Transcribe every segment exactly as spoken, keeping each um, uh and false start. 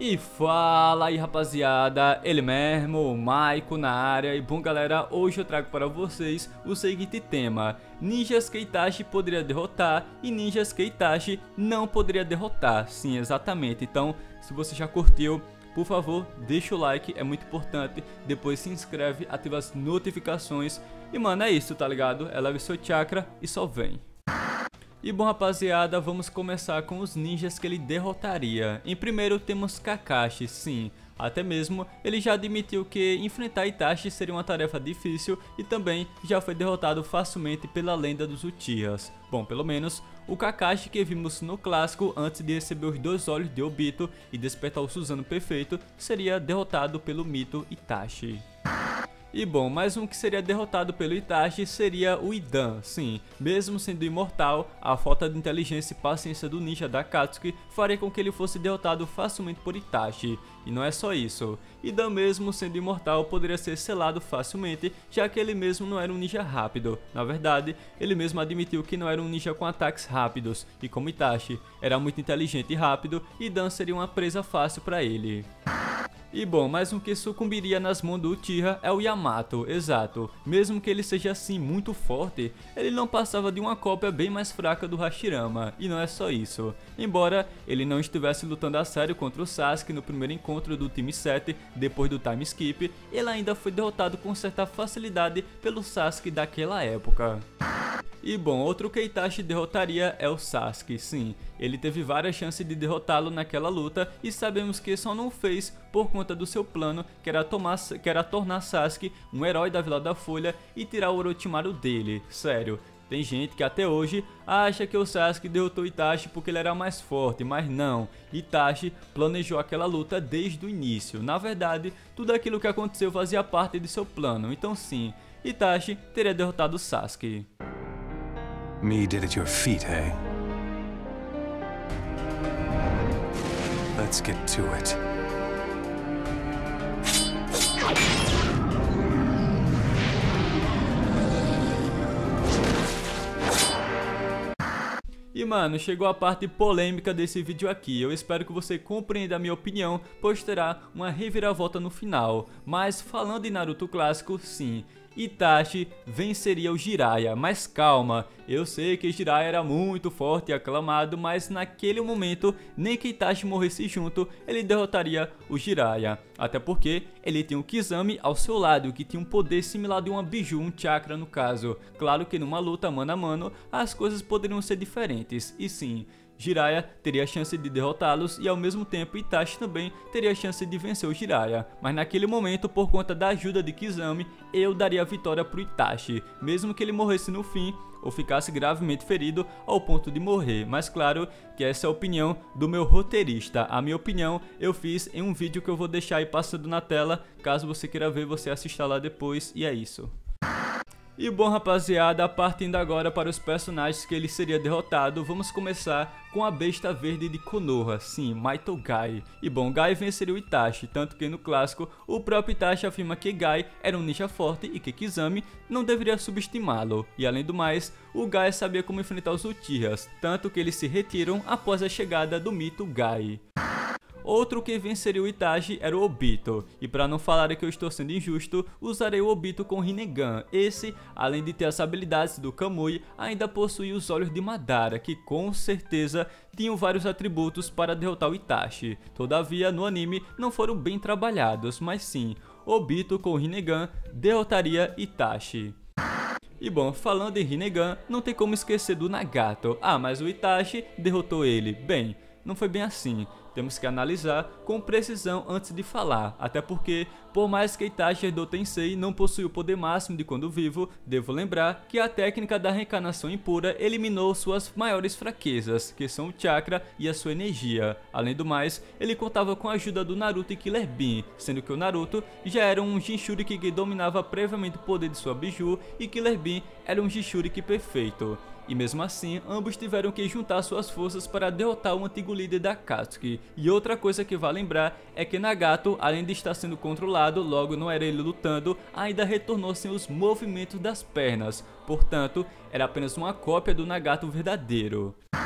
E fala aí rapaziada, ele mesmo, o Maiko na área. E bom galera, hoje eu trago para vocês o seguinte tema: ninjas que Itachi poderia derrotar e ninjas que Itachi não poderia derrotar. Sim, exatamente. Então, se você já curtiu, por favor, deixa o like, é muito importante. Depois se inscreve, ativa as notificações. E mano, é isso, tá ligado? Eleve seu chakra e só vem. E bom rapaziada, vamos começar com os ninjas que ele derrotaria. Em primeiro temos Kakashi, sim. Até mesmo ele já admitiu que enfrentar Itachi seria uma tarefa difícil e também já foi derrotado facilmente pela lenda dos Uchihas. Bom, pelo menos o Kakashi que vimos no clássico antes de receber os dois olhos de Obito e despertar o Susanoo perfeito seria derrotado pelo mito Itachi. E bom, mais um que seria derrotado pelo Itachi seria o Idan. Sim, mesmo sendo imortal, a falta de inteligência e paciência do ninja da Akatsuki faria com que ele fosse derrotado facilmente por Itachi. E não é só isso, Idan mesmo sendo imortal poderia ser selado facilmente, já que ele mesmo não era um ninja rápido. Na verdade, ele mesmo admitiu que não era um ninja com ataques rápidos, e como Itachi era muito inteligente e rápido, Idan seria uma presa fácil para ele. E bom, mais um que sucumbiria nas mãos do Uchiha é o Yamato, exato. Mesmo que ele seja assim muito forte, ele não passava de uma cópia bem mais fraca do Hashirama. E não é só isso. Embora ele não estivesse lutando a sério contra o Sasuke no primeiro encontro do time sete, depois do time skip, ele ainda foi derrotado com certa facilidade pelo Sasuke daquela época. E bom, outro que Itachi derrotaria é o Sasuke, sim. Ele teve várias chances de derrotá-lo naquela luta e sabemos que só não fez por conta do seu plano, que era, tomar, que era tornar Sasuke um herói da Vila da Folha e tirar o Orochimaru dele. Sério, tem gente que até hoje acha que o Sasuke derrotou Itachi porque ele era mais forte, mas não. Itachi planejou aquela luta desde o início. Na verdade, tudo aquilo que aconteceu fazia parte de seu plano, então sim, Itachi teria derrotado Sasuke. Me did at your feet, eh? Let's get to it. E mano, chegou a parte polêmica desse vídeo aqui. Eu espero que você compreenda a minha opinião, pois terá uma reviravolta no final. Mas falando em Naruto clássico, sim, Itachi venceria o Jiraiya, mas calma, eu sei que Jiraiya era muito forte e aclamado, mas naquele momento, nem que Itachi morresse junto, ele derrotaria o Jiraiya, até porque ele tinha o Kizami ao seu lado, que tinha um poder similar de uma Biju, um chakra no caso. Claro que numa luta mano a mano, as coisas poderiam ser diferentes, e sim, Jiraiya teria a chance de derrotá-los e ao mesmo tempo Itachi também teria a chance de vencer o Jiraiya. Mas naquele momento, por conta da ajuda de Kizami, eu daria a vitória pro Itachi, mesmo que ele morresse no fim ou ficasse gravemente ferido ao ponto de morrer. Mas claro que essa é a opinião do meu roteirista. A minha opinião eu fiz em um vídeo que eu vou deixar aí passando na tela. Caso você queira ver, você assista lá depois, e é isso. E bom rapaziada, partindo agora para os personagens que ele seria derrotado, vamos começar com a besta verde de Konoha, sim, Maito Gai. E bom, Gai venceria o Itachi, tanto que no clássico o próprio Itachi afirma que Gai era um ninja forte e que Kizami não deveria subestimá-lo. E além do mais, o Gai sabia como enfrentar os Uchihas, tanto que eles se retiram após a chegada do mito Gai. Outro que venceria o Itachi era o Obito, e para não falarem que eu estou sendo injusto, usarei o Obito com Rinnegan. Esse, além de ter as habilidades do Kamui, ainda possuía os olhos de Madara, que com certeza tinham vários atributos para derrotar o Itachi. Todavia, no anime não foram bem trabalhados, mas sim, Obito com Rinnegan derrotaria Itachi. E bom, falando em Rinnegan, não tem como esquecer do Nagato. Ah, mas o Itachi derrotou ele. Bem, não foi bem assim. Temos que analisar com precisão antes de falar, até porque, por mais que Itachi Edo Tensei não possui o poder máximo de quando vivo, devo lembrar que a técnica da reencarnação impura eliminou suas maiores fraquezas, que são o chakra e a sua energia. Além do mais, ele contava com a ajuda do Naruto e Killer Bean, sendo que o Naruto já era um Jinchuriki que dominava previamente o poder de sua Biju e Killer Bean era um Jinchuriki perfeito. E mesmo assim, ambos tiveram que juntar suas forças para derrotar o antigo líder da Akatsuki. E outra coisa que vale lembrar é que Nagato, além de estar sendo controlado, logo não era ele lutando, ainda retornou sem os movimentos das pernas. Portanto, era apenas uma cópia do Nagato verdadeiro.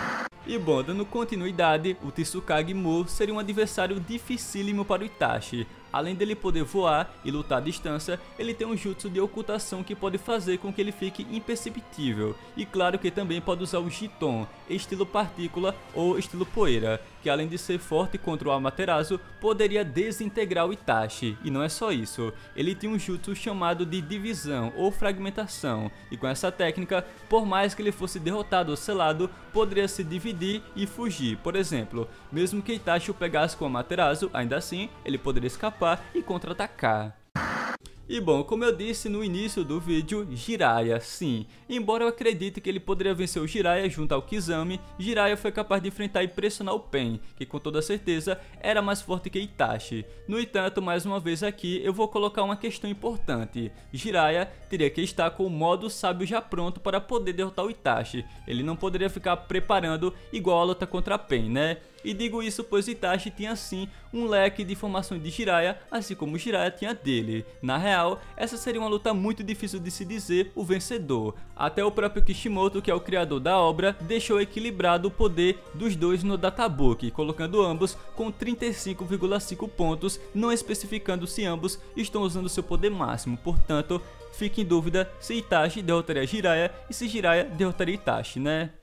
E bom, dando continuidade, o Tsukage Mu seria um adversário dificílimo para o Itachi. Além dele poder voar e lutar à distância, ele tem um jutsu de ocultação que pode fazer com que ele fique imperceptível. E claro que também pode usar o Jiton, estilo partícula ou estilo poeira, que além de ser forte contra o Amaterasu, poderia desintegrar o Itachi. E não é só isso, ele tem um jutsu chamado de divisão ou fragmentação, e com essa técnica, por mais que ele fosse derrotado ou selado, poderia se dividir e fugir. Por exemplo, mesmo que Itachi o pegasse com o Amaterasu, ainda assim, ele poderia escapar e contra-atacar. E bom, como eu disse no início do vídeo, Jiraiya, sim. Embora eu acredite que ele poderia vencer o Jiraiya junto ao Kizami, Jiraiya foi capaz de enfrentar e pressionar o Pain, que com toda certeza era mais forte que Itachi. No entanto, mais uma vez aqui, eu vou colocar uma questão importante. Jiraiya teria que estar com o modo sábio já pronto para poder derrotar o Itachi. Ele não poderia ficar preparando igual a luta contra a Pain, né? E digo isso pois Itachi tinha sim um leque de informações de Jiraiya, assim como Jiraiya tinha dele. Na real, essa seria uma luta muito difícil de se dizer o vencedor. Até o próprio Kishimoto, que é o criador da obra, deixou equilibrado o poder dos dois no databook, colocando ambos com trinta e cinco vírgula cinco pontos, não especificando se ambos estão usando seu poder máximo. Portanto, fica em dúvida se Itachi derrotaria Jiraiya e se Jiraiya derrotaria Itachi, né?